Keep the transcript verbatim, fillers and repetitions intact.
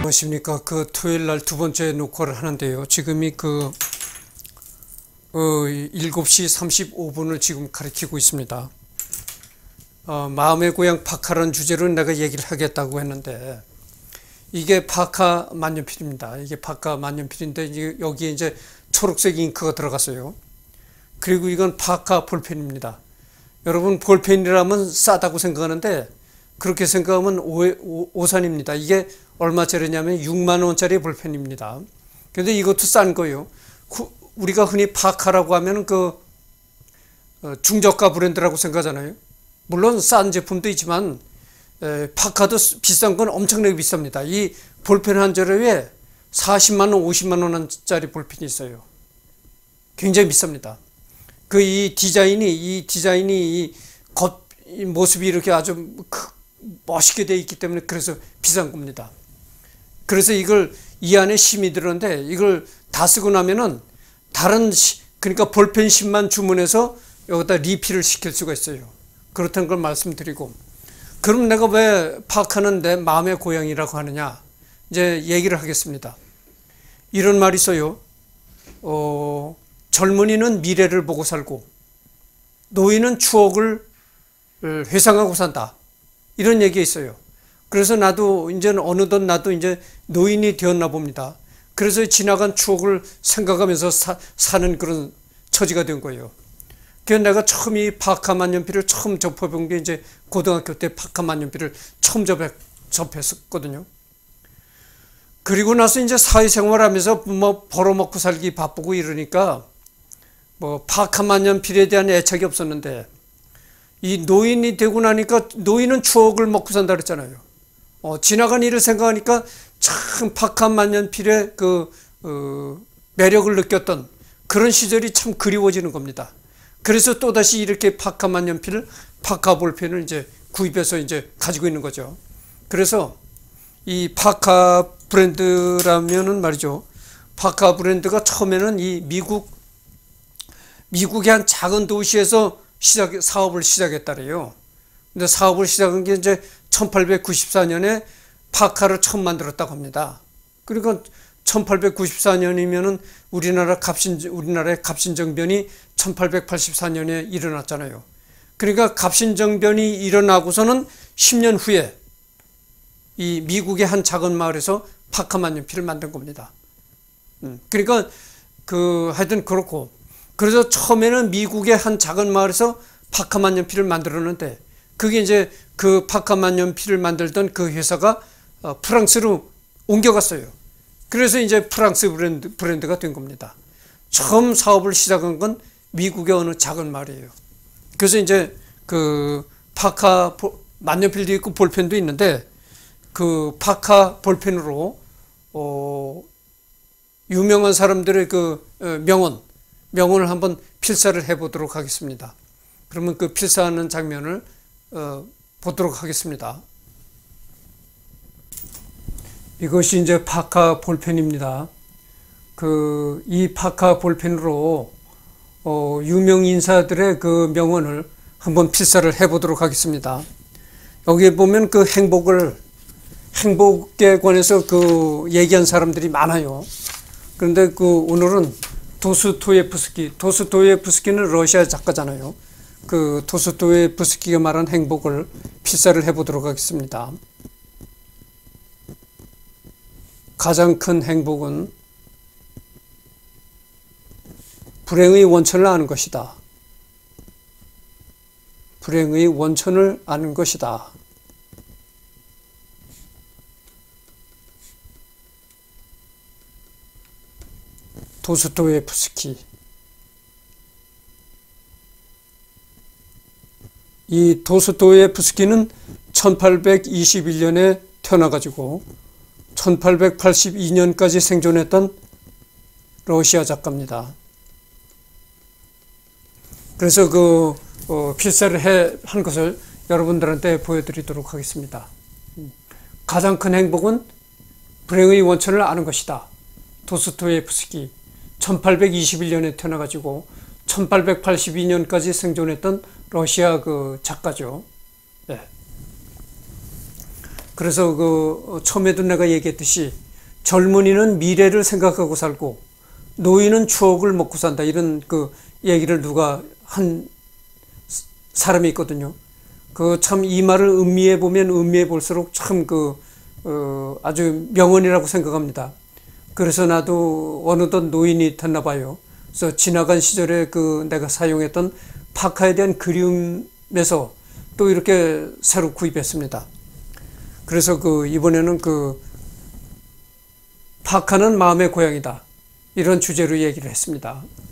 안녕하십니까. 그 토요일 날 두 번째 녹화를 하는데요. 지금이 그 어, 일곱 시 삼십오 분을 지금 가리키고 있습니다. 어, 마음의 고향 파카라는 주제로 내가 얘기를 하겠다고 했는데, 이게 파카 만년필입니다. 이게 파카 만년필인데 이제 여기에 이제 초록색 잉크가 들어갔어요. 그리고 이건 파카 볼펜입니다. 여러분, 볼펜이라면 싸다고 생각하는데 그렇게 생각하면 오, 오, 오산입니다. 이게 얼마짜리냐면 육만 원짜리 볼펜입니다. 근데 이것도 싼 거예요. 후, 우리가 흔히 파카라고 하면 그 어, 중저가 브랜드라고 생각하잖아요. 물론 싼 제품도 있지만 에, 파카도 비싼 건 엄청나게 비쌉니다. 이 볼펜 한 자루에 사십만 원, 오십만 원짜리 볼펜이 있어요. 굉장히 비쌉니다. 그 이 디자인이 이 디자인이 이 겉 이 모습이 이렇게 아주 멋있게 되어 있기 때문에 그래서 비싼 겁니다. 그래서 이걸 이 안에 심이 들었는데 이걸 다 쓰고 나면은 다른 시, 그러니까 볼펜 심만 주문해서 여기다 리필을 시킬 수가 있어요. 그렇다는 걸 말씀드리고, 그럼 내가 왜 파카는 내 마음의 고향이라고 하느냐, 이제 얘기를 하겠습니다. 이런 말이 있어요. 어, 젊은이는 미래를 보고 살고 노인은 추억을 회상하고 산다, 이런 얘기가 있어요. 그래서 나도 이제 어느덧 나도 이제 노인이 되었나 봅니다. 그래서 지나간 추억을 생각하면서 사, 사는 그런 처지가 된 거예요. 그래서 내가 처음 이 파카 만년필을 처음 접해본 게 이제 고등학교 때 파카 만년필을 처음 접해, 접했었거든요. 그리고 나서 이제 사회생활 하면서 뭐 벌어먹고 살기 바쁘고 이러니까 뭐 파카 만년필에 대한 애착이 없었는데, 이 노인이 되고 나니까 노인은 추억을 먹고 산다 그랬잖아요. 어, 지나간 일을 생각하니까 참 파카 만년필의 그 어, 매력을 느꼈던 그런 시절이 참 그리워지는 겁니다. 그래서 또다시 이렇게 파카 만년필을, 파카 볼펜을 이제 구입해서 이제 가지고 있는 거죠. 그래서 이 파카 브랜드라면은 말이죠. 파카 브랜드가 처음에는 이 미국, 미국의 한 작은 도시에서 시작, 사업을 시작했다래요. 근데 사업을 시작한 게 이제 천팔백구십사 년에 파카를 처음 만들었다고 합니다. 그러니까 천팔백구십사 년이면은 우리나라 갑신, 우리나라의 갑신정변이 천팔백팔십사 년에 일어났잖아요. 그러니까 갑신정변이 일어나고서는 십 년 후에 이 미국의 한 작은 마을에서 파카 만년필을 만든 겁니다. 음, 그러니까 그 하여튼 그렇고, 그래서 처음에는 미국의 한 작은 마을에서 파카 만년필을 만들었는데, 그게 이제 그 파카 만년필을 만들던 그 회사가 프랑스로 옮겨갔어요. 그래서 이제 프랑스 브랜드, 브랜드가 된 겁니다. 처음 사업을 시작한 건 미국의 어느 작은 마을이에요. 그래서 이제 그 파카 만년필도 있고 볼펜도 있는데, 그 파카 볼펜으로 어 유명한 사람들의 그 명언, 명언을 한번 필사를 해보도록 하겠습니다. 그러면 그 필사하는 장면을 어, 보도록 하겠습니다. 이것이 이제 파카 볼펜입니다. 그 이 파카 볼펜으로 어, 유명 인사들의 그 명언을 한번 필사를 해보도록 하겠습니다. 여기에 보면 그 행복을, 행복에 관해서 그 얘기한 사람들이 많아요. 그런데 그 오늘은 도스토예프스키, 도스토예프스키는 러시아 작가잖아요. 그 도스토예프스키가 말한 행복을 필사를 해보도록 하겠습니다. 가장 큰 행복은 불행의 원천을 아는 것이다. 불행의 원천을 아는 것이다. 도스토예프스키. 이 도스토예프스키는 천팔백이십일 년에 태어나가지고 천팔백팔십이 년까지 생존했던 러시아 작가입니다. 그래서 그 어, 필사를 해, 한 것을 여러분들한테 보여드리도록 하겠습니다. 가장 큰 행복은 불행의 원천을 아는 것이다. 도스토예프스키, 천팔백이십일 년에 태어나가지고 천팔백팔십이 년까지 생존했던 러시아 그 작가죠. 네. 그래서 그 처음에도 내가 얘기했듯이 젊은이는 미래를 생각하고 살고 노인은 추억을 먹고 산다, 이런 그 얘기를 누가 한 사람이 있거든요. 그 참 이 말을 음미해 보면 음미해 볼수록 참 그 어 아주 명언이라고 생각합니다. 그래서 나도 어느덧 노인이 됐나 봐요. 그래서 지나간 시절에 그 내가 사용했던 파카에 대한 그리움에서 또 이렇게 새로 구입했습니다. 그래서 그 이번에는 그 파카는 마음의 고향이다, 이런 주제로 얘기를 했습니다.